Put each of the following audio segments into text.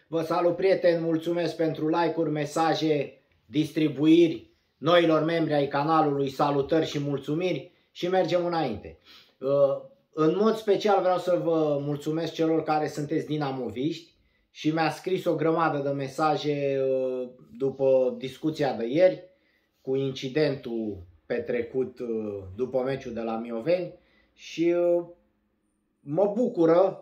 Vă salut, prieteni, mulțumesc pentru like-uri, mesaje, distribuiri, noilor membri ai canalului, salutări și mulțumiri și mergem înainte. În mod special vreau să vă mulțumesc celor care sunteți dinamoviști și mi-a scris o grămadă de mesaje după discuția de ieri cu incidentul petrecut după meciul de la Mioveni și mă bucură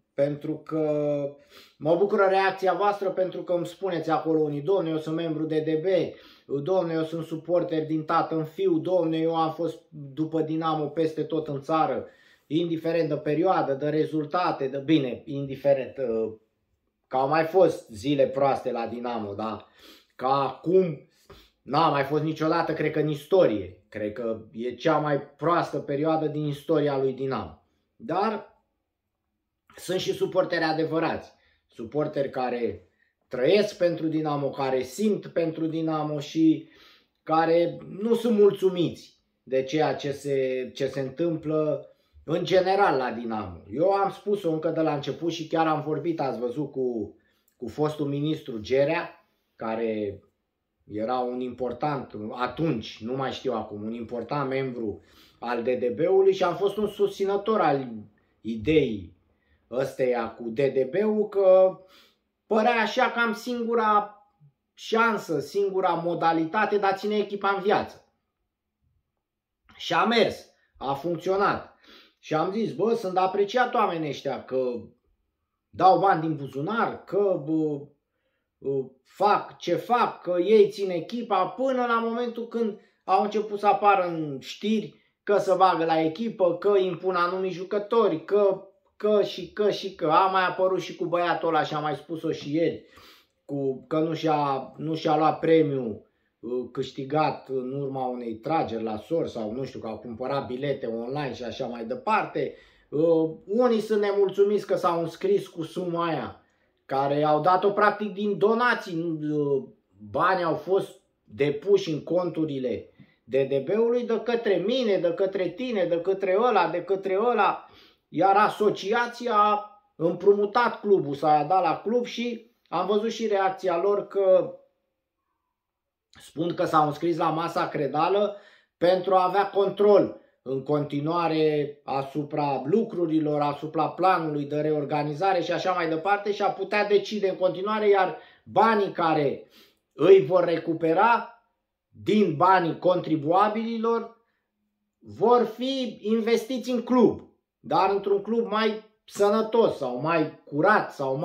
reacția voastră, pentru că îmi spuneți acolo unii: domne, eu sunt membru de DB, domne, eu sunt suporter din tată în fiu, domne, eu am fost după Dinamo peste tot în țară, indiferent de perioadă, de rezultate, de bine, indiferent că au mai fost zile proaste la Dinamo, dar ca acum n-a mai fost niciodată, cred că în istorie. Cred că e cea mai proastă perioadă din istoria lui Dinamo. Dar sunt și suporteri adevărați, suporteri care trăiesc pentru Dinamo, care simt pentru Dinamo și care nu sunt mulțumiți de ceea ce se întâmplă în general la Dinamo. Eu am spus-o încă de la început și chiar am vorbit, ați văzut, cu fostul ministru Gerea, care era un important, atunci, nu mai știu acum, un important membru al DDB-ului și am fost un susținător al ideii ăsteia cu DDB-ul, că părea așa cam singura șansă, singura modalitate de a ține echipa în viață. Și a mers, a funcționat. Și am zis, bă, sunt apreciat oamenii ăștia că dau bani din buzunar, că fac ce fac, că ei țin echipa, până la momentul când au început să apară în știri că se bagă la echipă, că impun anumii jucători, că a mai apărut și cu băiatul ăla și am mai spus-o și ieri, că nu și-a luat premiul câștigat în urma unei trageri la sor sau nu știu, că au cumpărat bilete online și așa mai departe. Unii sunt nemulțumiți că s-au înscris cu suma aia, care au dat-o practic din donații. Banii au fost depuși în conturile DDB-ului de către mine, de către tine, de către ăla, iar asociația a împrumutat clubul, s-a dat la club și am văzut și reacția lor, că spun că s-au înscris la masa credală pentru a avea control în continuare asupra lucrurilor, asupra planului de reorganizare și așa mai departe, și a putea decide în continuare, iar banii care îi vor recupera din banii contribuabililor vor fi investiți în club, dar într-un club mai sănătos sau mai curat sau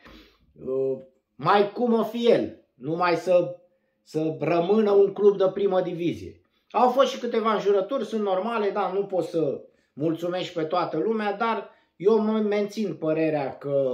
mai cum o fi el, numai să rămână un club de primă divizie. Au fost și câteva înjurături, sunt normale, da, nu poți să mulțumești pe toată lumea, dar eu mențin părerea că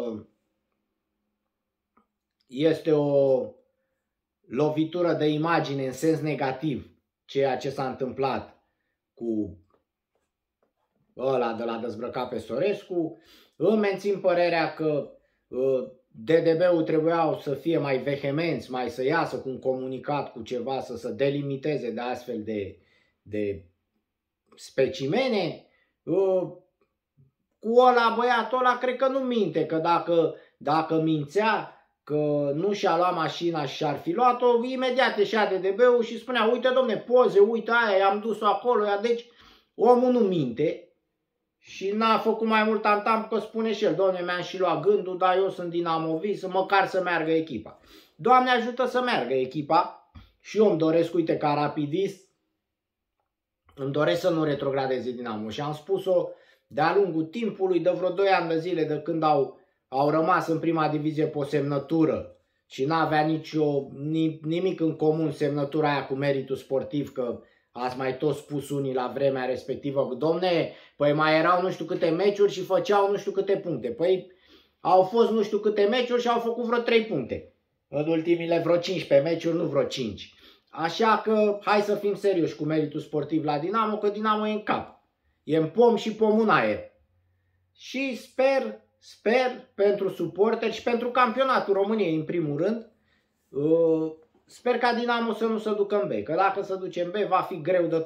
este o lovitură de imagine în sens negativ ceea ce s-a întâmplat cu ăla de la dezbrăcat pe Sorescu. Îmi mențin părerea că DDB-ul trebuiau să fie mai vehemenți, mai să iasă cu un comunicat, cu ceva, să se delimiteze de astfel de specimene. Cu ăla, băiatul ăla, cred că nu minte, că dacă mințea că nu și-a luat mașina și și-ar fi luat-o, imediat ieșea DDB-ul și spunea: uite, domne, poze, uite aia, i-am dus-o acolo. Deci omul nu minte. Și n-a făcut mai mult antam, că spune și el: doamne, mi-am și luat gândul, dar eu sunt dinamovist, măcar să meargă echipa. Doamne ajută să meargă echipa și eu îmi doresc, uite, ca rapidist, îmi doresc să nu retrogradeze Dinamo. Și am spus-o de-a lungul timpului, de vreo 2 ani de zile, de când au rămas în prima divizie pe o semnătură și n-avea nimic în comun semnătura aia cu meritul sportiv, că ați mai tot spus unii la vremea respectivă: domne, păi mai erau nu știu câte meciuri și făceau nu știu câte puncte. Păi au fost nu știu câte meciuri și au făcut vreo 3 puncte. În ultimile vreo 15 meciuri, nu vreo 5. Așa că hai să fim serioși cu meritul sportiv la Dinamo, că Dinamo e în cap. E în pom și pomul în aer. Și sper pentru suporteri și pentru campionatul României în primul rând, sper ca Dinamo să nu se ducă în B, că dacă se duce în B va fi greu de tot.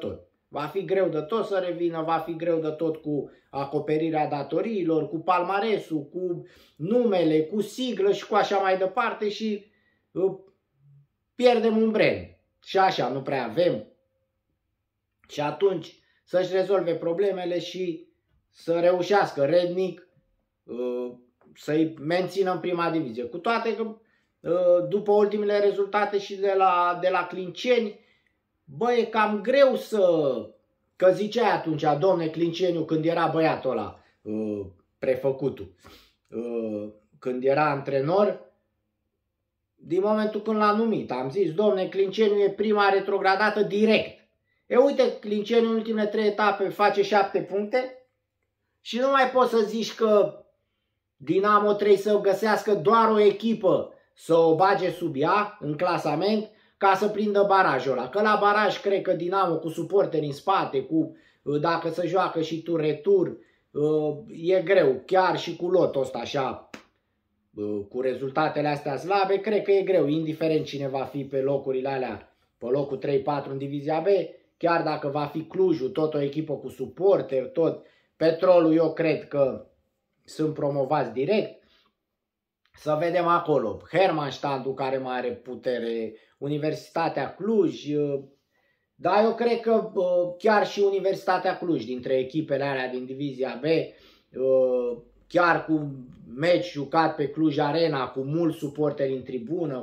Va fi greu de tot să revină, va fi greu de tot cu acoperirea datoriilor, cu palmaresul, cu numele, cu siglă și cu așa mai departe și pierdem un brand. Și așa nu prea avem. Și atunci să-și rezolve problemele și să reușească rednic să-i mențină în prima divizie. Cu toate că după ultimele rezultate și de la Clinceni, bă, e cam greu că ziceai atunci, domne Clinceniu, când era băiatul ăla, prefăcutul, când era antrenor, din momentul când l-a numit, am zis, domne, Clinceniu e prima retrogradată direct. E uite, Clinceniu în ultimele 3 etape face 7 puncte și nu mai poți să zici că Dinamo trebuie să găsească doar o echipă să o bage sub ea în clasament ca să prindă barajul ăla. Că la baraj cred că Dinamo cu suporteri în spate, dacă se joacă și tur-retur, e greu. Chiar și cu lotul ăsta așa, cu rezultatele astea slabe, cred că e greu. Indiferent cine va fi pe locurile alea, pe locul 3-4 în divizia B, chiar dacă va fi Clujul, tot o echipă cu suporteri, tot Petrolul, eu cred că sunt promovați direct. Să vedem acolo. Hermannstadtul care mai are putere, Universitatea Cluj. Dar eu cred că chiar și Universitatea Cluj, dintre echipele alea din divizia B, chiar cu meci jucat pe Cluj Arena, cu mulți suporteri în tribună,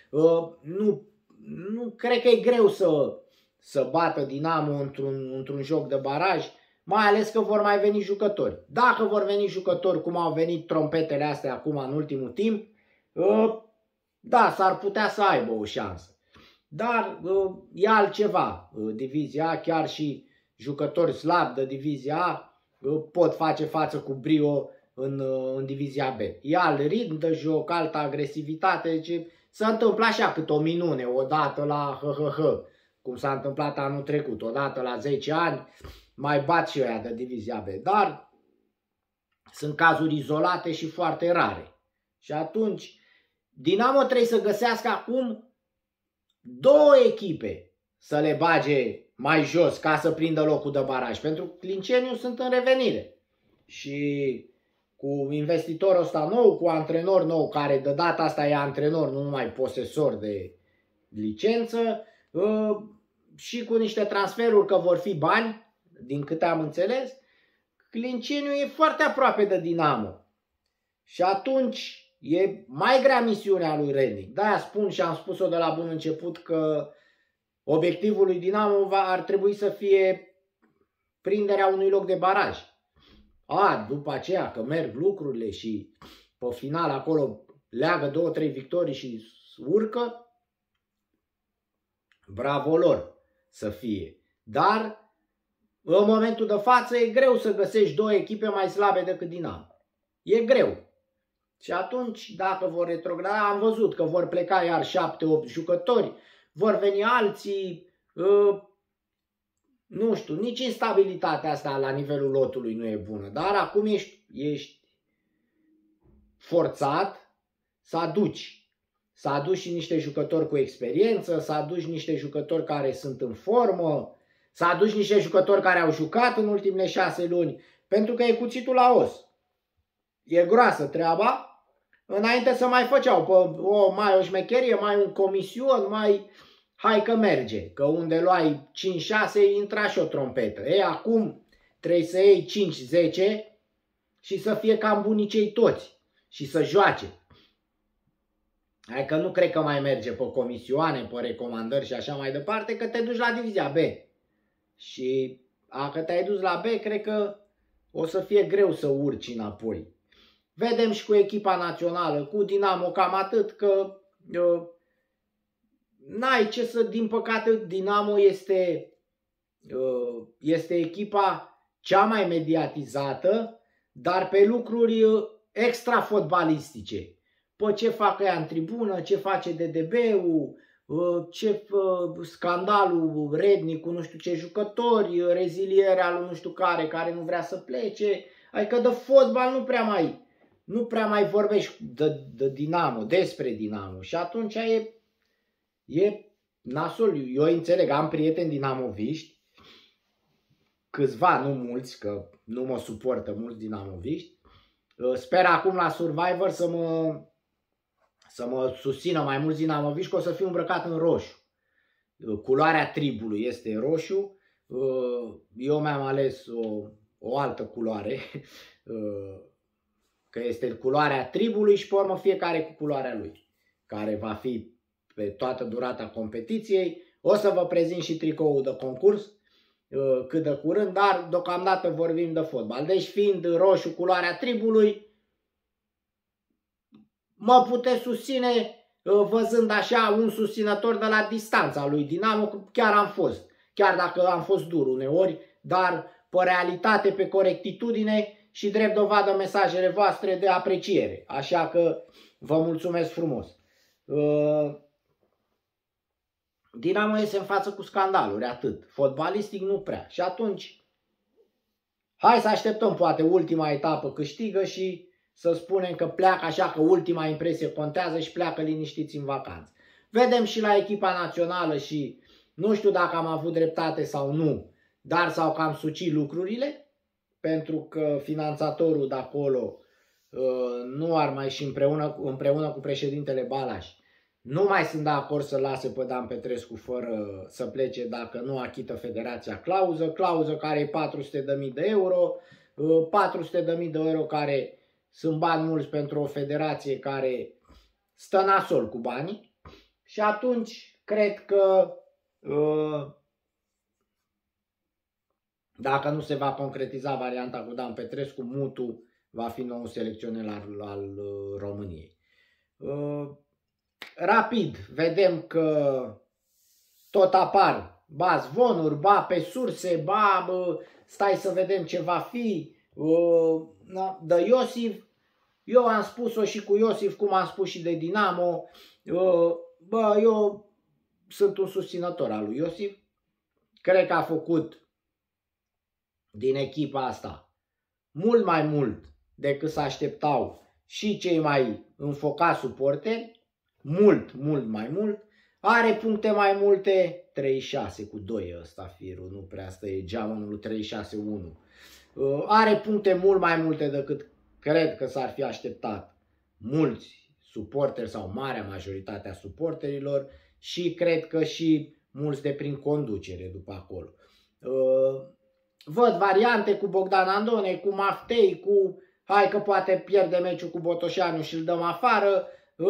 nu cred că e greu să bată Dinamo într-un joc de baraj. Mai ales că vor mai veni jucători. Dacă vor veni jucători cum au venit trompetele astea acum în ultimul timp, da, s-ar putea să aibă o șansă. Dar e altceva. Divizia A, chiar și jucători slabi de divizia A pot face față cu brio în divizia B. E alt ritm de joc, altă agresivitate. Deci se întâmplă așa cât o minune, odată la cum s-a întâmplat anul trecut, odată la 10 ani, mai bat și ăia de divizia B, dar sunt cazuri izolate și foarte rare. Și atunci Dinamo trebuie să găsească acum 2 echipe să le bage mai jos ca să prindă locul de baraj. Pentru că Clinceniu sunt în revenire. Și cu investitorul ăsta nou, cu antrenor nou, care de data asta e antrenor, nu numai posesor de licență, și cu niște transferuri că vor fi bani, din câte am înțeles, Clinceniu e foarte aproape de Dinamo. Și atunci e mai grea misiunea lui Rednic. De-aia spun și am spus-o de la bun început că obiectivul lui Dinamo ar trebui să fie prinderea unui loc de baraj. După aceea că merg lucrurile și pe final acolo leagă 2-3 victorii și urcă, bravo lor să fie. Dar în momentul de față e greu să găsești 2 echipe mai slabe decât Dinamo. E greu. Și atunci, dacă vor retrograda, am văzut că vor pleca iar 7-8 jucători, vor veni alții, nu știu, nici instabilitatea asta la nivelul lotului nu e bună. Dar acum ești forțat să aduci. Să aduci și niște jucători cu experiență, să aduci niște jucători care sunt în formă, să aduci niște jucători care au jucat în ultimele 6 luni, pentru că e cuțitul la os. E groasă treaba. Înainte să mai făceau mai o șmecherie, mai un comision, hai că merge. Că unde luai 5-6 intra și o trompetă. Acum trebuie să iei 5-10 și să fie cam bunicei toți și să joace. Hai că nu cred că mai merge pe comisioane, pe recomandări și așa mai departe, că te duci la divizia B. Și dacă te-ai dus la B, cred că o să fie greu să urci înapoi. Vedem și cu echipa națională, cu Dinamo cam atât, că n-ai ce să, din păcate, Dinamo este echipa cea mai mediatizată, dar pe lucruri extra fotbalistice. Pe ce fac ea în tribună, ce face DDB-ul, ce scandalul Rednic cu nu știu ce jucători, rezilierea lui nu știu care nu vrea să plece. Adică de fotbal nu prea mai vorbești de Dinamo, despre Dinamo. Și atunci e nasol. Eu înțeleg, am prieteni dinamoviști câțiva, nu mulți, că nu mă suportă mulți dinamoviști. Sper acum la Survivor să mă susțină mai mulți dinamoviști, că o să fiu îmbrăcat în roșu. Culoarea tribului este roșu. Eu mi-am ales o altă culoare, că este culoarea tribului și pe urmă fiecare cu culoarea lui, care va fi pe toată durata competiției. O să vă prezint și tricoul de concurs cât de curând, dar deocamdată vorbim de fotbal. Deci fiind roșu culoarea tribului, mă puteți susține văzând așa un susținător de la distanța lui Dinamo, chiar am fost. Chiar dacă am fost dur uneori, dar pe realitate, pe corectitudine și drept dovadă mesajele voastre de apreciere. Așa că vă mulțumesc frumos. Dinamo iese în față cu scandaluri, atât. Fotbalistic nu prea. Și atunci, hai să așteptăm, poate ultima etapă câștigă și să spunem că pleacă, așa că ultima impresie contează și pleacă liniștiți în vacanță. Vedem și la echipa națională și nu știu dacă am avut dreptate sau nu, dar s-au cam sucit lucrurile, pentru că finanțatorul de acolo nu ar mai și împreună cu președintele Balaș nu mai sunt de acord să lase pe Dan Petrescu fără să plece dacă nu achită federația clauză care e 400.000 de euro, 400.000 de euro care sunt bani mulți pentru o federație care stă nasol cu banii și atunci cred că dacă nu se va concretiza varianta cu Dan Petrescu, Mutu va fi nou selecționer al României. Rapid, vedem că tot apar zvonuri, pe surse, stai să vedem ce va fi, de Iosif. Eu am spus-o și cu Iosif, cum am spus și de Dinamo. Eu sunt un susținător al lui Iosif. Cred că a făcut din echipa asta mult mai mult decât se așteptau și cei mai înfocați suporteri. Mult mai mult. Are puncte mai multe, 36 cu 2 ăsta firul, nu prea, asta e geamănul 36-1. Are puncte mult mai multe decât cred că s-ar fi așteptat mulți suporteri sau marea majoritate a suporterilor și cred că și mulți de prin conducere după acolo. Văd variante cu Bogdan Andone, cu Maftei, cu hai că poate pierde meciul cu Botoșanu și îl dăm afară.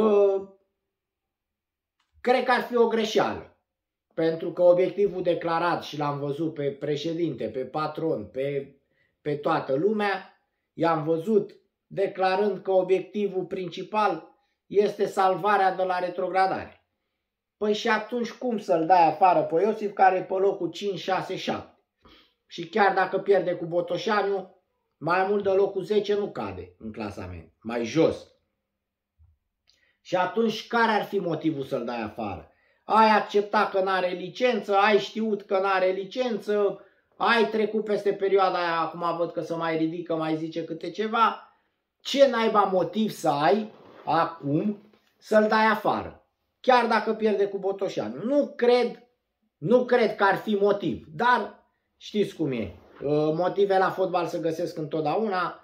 Cred că ar fi o greșeală, pentru că obiectivul declarat, și l-am văzut pe președinte, pe patron, pe toată lumea, i-am văzut declarând că obiectivul principal este salvarea de la retrogradare. Păi și atunci cum să-l dai afară pe Iosif, care e pe locul 5, 6, 7? Și chiar dacă pierde cu Botoșanu, mai mult de locul 10 nu cade în clasament, mai jos. Și atunci care ar fi motivul să-l dai afară? Ai acceptat că n-are licență, ai știut că n-are licență, ai trecut peste perioada aia, acum văd că se mai ridică, mai zice câte ceva. Ce naiba motiv să ai acum să-l dai afară? Chiar dacă pierde cu Botoșanu. Nu cred că ar fi motiv, dar știți cum e. Motive la fotbal se găsesc întotdeauna.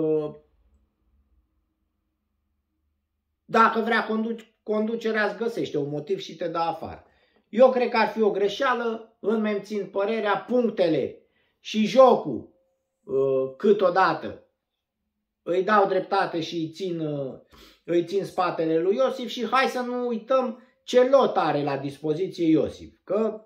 Dacă vrea conducerea, îți găsește un motiv și te dă afară. Eu cred că ar fi o greșeală, îmi mențin părerea, punctele și jocul câteodată îi dau dreptate și îi țin spatele lui Iosif și hai să nu uităm ce lot are la dispoziție Iosif. Că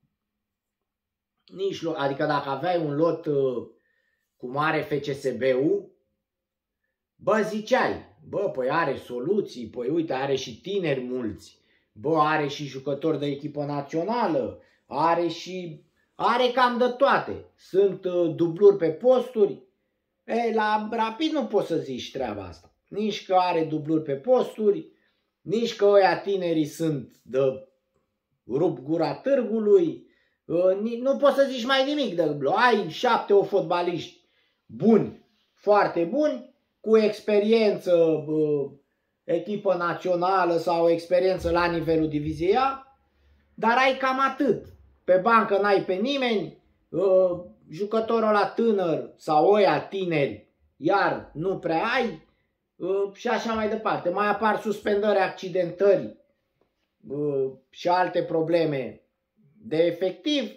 nici lot, adică dacă aveai un lot cum are FCSB-ul, ziceai, păi are soluții, păi uite, are și tineri mulți, are și jucători de echipă națională, are cam de toate. Sunt dubluri pe posturi. La Rapid nu poți să zici treaba asta. Nici că are dubluri pe posturi, nici că ăia tinerii sunt de rup gura târgului. Nu poți să zici mai nimic de dublu. Ai 7 fotbaliști buni, foarte buni, cu experiență, echipă națională sau experiență la nivelul diviziei A, dar ai cam atât. Pe bancă n-ai pe nimeni, jucătorul la tânăr sau oia tineri, iar nu prea ai și așa mai departe. Mai apar suspendări, accidentări și alte probleme de efectiv.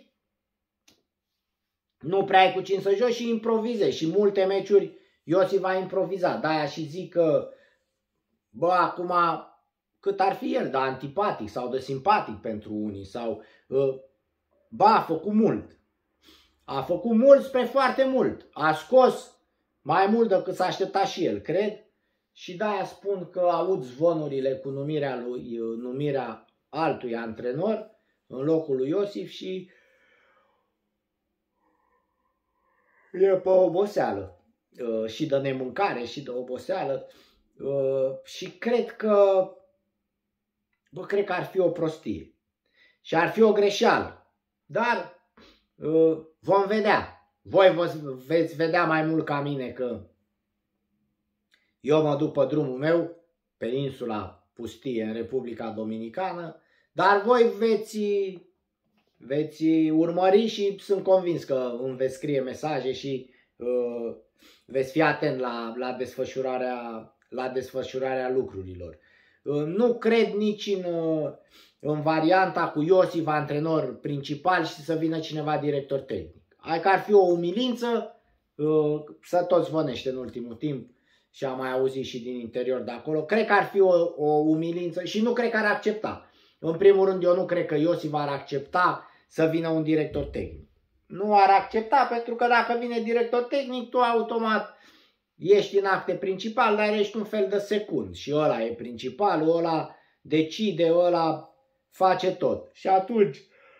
Nu prea ai cu cine să joci și improvizezi. Și multe meciuri Iosif va improviza. De-aia și zic că, bă, acum cât ar fi el, de antipatic sau de simpatic pentru unii. Sau, bă, a făcut mult. A făcut mult spre foarte mult. A scos mai mult decât s-a așteptat și el, cred. Și de-aia spun că aud zvonurile cu numirea altui antrenor în locul lui Iosif și e pe oboseală. Și de nemâncare și de oboseală. Și cred că, cred că ar fi o prostie. Și ar fi o greșeală. Dar vom vedea. Voi veți vedea mai mult ca mine că eu mă duc pe drumul meu, pe insula pustie în Republica Dominicană, dar voi veți urmări și sunt convins că îmi veți scrie mesaje și veți fi atent la desfășurarea lucrurilor. Nu cred nici în varianta cu Iosif antrenor principal și să vină cineva director tehnic. Hai că ar fi o umilință, să tot zvonește în ultimul timp și am mai auzit și din interior de acolo. Cred că ar fi o umilință și nu cred că ar accepta. În primul rând, eu nu cred că Iosif ar accepta să vină un director tehnic. Nu ar accepta pentru că dacă vine director tehnic, tu automat ești în acte principal, dar ești un fel de secund. Și ăla e principalul, ăla decide, ăla face tot. Și atunci,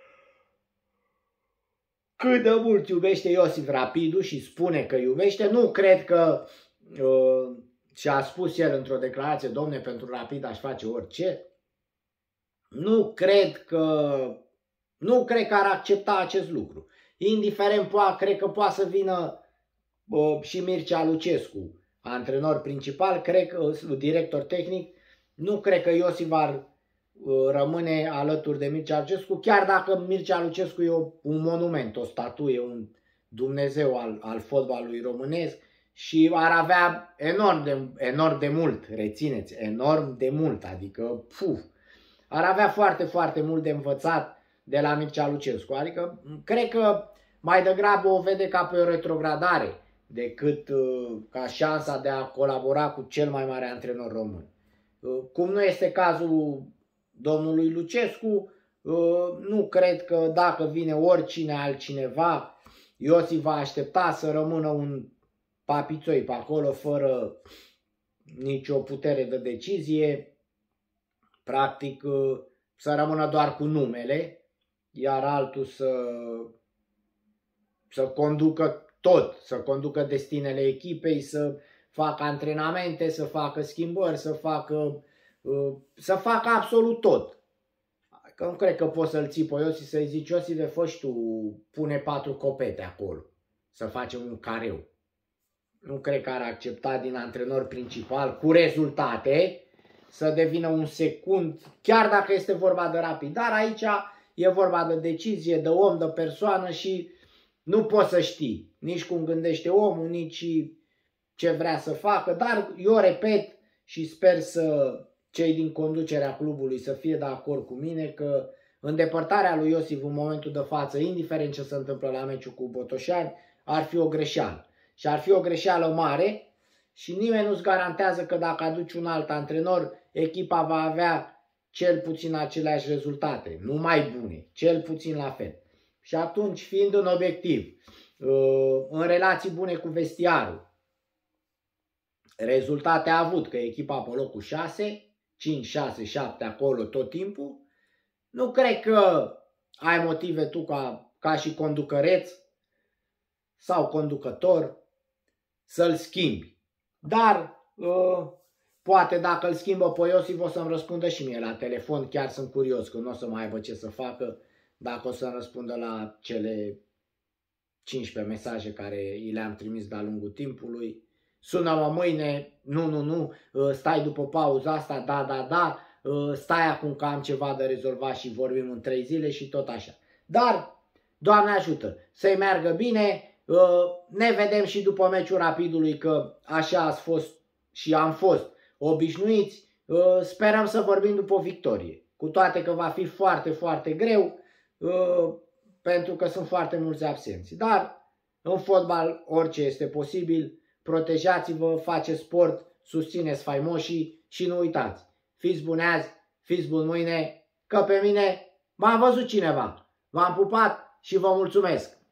cât de mult iubește Iosif Rapidul și spune că iubește, nu cred că, și a spus el într-o declarație, domne, pentru Rapid aș face orice, nu cred că ar accepta acest lucru. Indiferent, cred că poate să vină și Mircea Lucescu, antrenor principal, cred că director tehnic, nu cred că Iosif ar rămâne alături de Mircea Lucescu, chiar dacă Mircea Lucescu e un monument, o statuie, un Dumnezeu al fotbalului românesc și ar avea enorm de mult, rețineți, enorm de mult, adică ar avea foarte, foarte mult de învățat de la Mircea Lucescu. Adică cred că mai degrabă o vede ca pe o retrogradare decât ca șansa de a colabora cu cel mai mare antrenor român. Cum nu este cazul domnului Lucescu, nu cred că dacă vine oricine altcineva, Iosif va aștepta să rămână un papițoi pe acolo fără nicio putere de decizie, practic să rămână doar cu numele, iar altul să conducă tot, să conducă destinele echipei, să facă antrenamente, să facă schimbări, să facă absolut tot. Că nu cred că poți să-l ții pe Iosif să-i zici, Iosif, fă și tu, pune 4 copete acolo, să facem un careu. Nu cred că ar accepta din antrenor principal cu rezultate să devină un secund, chiar dacă este vorba de Rapid. Dar aici e vorba de decizie, de om, de persoană și nu poți să știi nici cum gândește omul, nici ce vrea să facă. Dar eu repet și sper să cei din conducerea clubului să fie de acord cu mine că îndepărtarea lui Iosif în momentul de față, indiferent ce se întâmplă la meciul cu Botoșani, ar fi o greșeală. Și ar fi o greșeală mare și nimeni nu-ți garantează că dacă aduci un alt antrenor, echipa va avea cel puțin aceleași rezultate, nu mai bune, cel puțin la fel. Și atunci, fiind în obiectiv, în relații bune cu vestiarul, rezultate a avut că echipa pe locul 6, 5, 6, 7 acolo tot timpul, nu cred că ai motive tu ca și conducăreț sau conducător să-l schimbi. Dar poate dacă îl schimbă pe Iosif o să-mi răspundă și mie la telefon. Chiar sunt curios că nu o să mai aibă ce să facă dacă o să-mi răspundă la cele 15 mesaje care i le-am trimis de-a lungul timpului. Sună-mă mâine, nu, stai după pauza asta, da, stai acum că am ceva de rezolvat și vorbim în 3 zile și tot așa. Dar Doamne ajută, să-i meargă bine. Ne vedem și după meciul Rapidului, că așa ați fost și am fost obișnuiți. Sperăm să vorbim după o victorie, cu toate că va fi foarte, foarte greu, pentru că sunt foarte mulți absenți. Dar în fotbal orice este posibil. Protejați-vă, faceți sport, susțineți faimoșii și nu uitați, fiți buni azi, fiți buni mâine, că pe mine m-a văzut cineva. V-am pupat și vă mulțumesc!